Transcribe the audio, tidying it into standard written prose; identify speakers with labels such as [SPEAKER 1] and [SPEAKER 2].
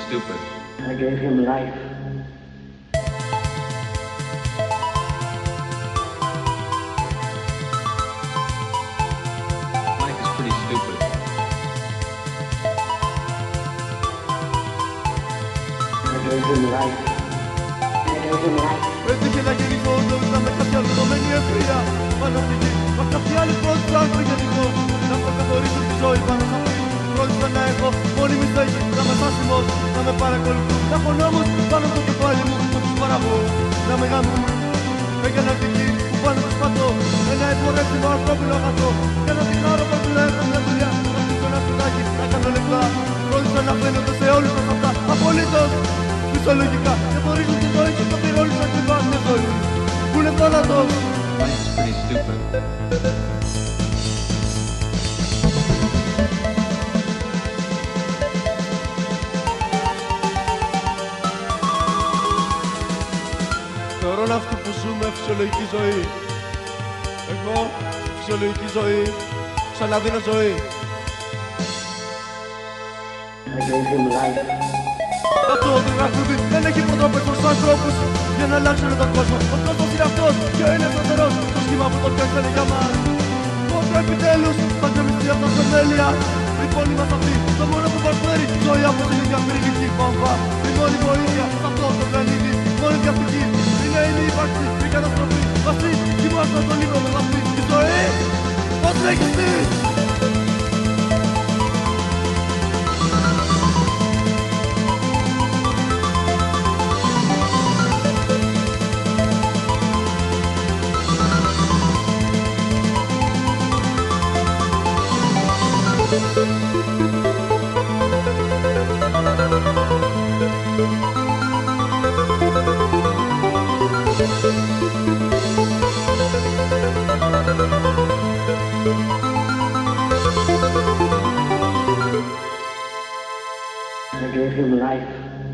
[SPEAKER 1] stupid.
[SPEAKER 2] I gave him life.
[SPEAKER 1] Life is pretty stupid.
[SPEAKER 2] I gave him life. I gave him life.
[SPEAKER 3] Έτυχε να γεννηθώ, νόμιζα με κάποια δεδομένη ευκαιρία. Πάνω στη γη, μα κάποιοι άλλοι φρόντισαν να γεννηθώ. Να προκαθορίσουν τη ζωή πάνω σ' αυτή. Φρόντισα να έχω μόνιμη στέγη, να είμαι στάσιμος, να με παρακολουθούν. Να έχω νόμους πάνω στο κεφάλι μου, να τους παραγώ, να με γαμούν. Έκανα κριτική που πάνω τους πατώ. Ένα εμπορεύσιμο ανθρώπινο αγαθό. Για να δειχνάρω πως να έχω μια δουλειά. Να στήσω ένα σπιτάκι, να κάνω λεφτά. Φρόντισα να φαίνονται σε όλους μας αυτά. Απολύτως φυσιολογικά. Και χωρίζουν τη ζωή και το πληρώνεις ακριβά μια ζωή που είναι θάνατος.
[SPEAKER 1] Life is pretty stupid.
[SPEAKER 3] Θεωρώ να αυτή που ζούμε φυσιολογική ζωή. Εγώ, φυσιολογική ζωή, ξαναδίνω ζωή.
[SPEAKER 2] I gave him life.
[SPEAKER 3] Αυτό το τραγούδι δεν έχει προτρόπες στους ανθρώπους για να αλλάξουν τον κόσμο. Ο κόσμος είναι αυτός και είναι σταθερός. Το σχήμα που το φτιάξανε για μας. Πότε επιτέλους θα γκρεμιστεί από τα θεμέλια. Λοιπόν είμαστε αυτοί, το μόνο που προσφέρει ζωή από την ίδια πυρηνική βόμβα. Η μόνη βοήθεια σε αυτό το πλανήτη, μόνη διαθήκη είναι η ύπαρξη, η καταστροφή. Βασί, κοιμάσταν τον ύπνο με αυτή τη ζωή. Πώς λέγεις τι!
[SPEAKER 2] I gave him life.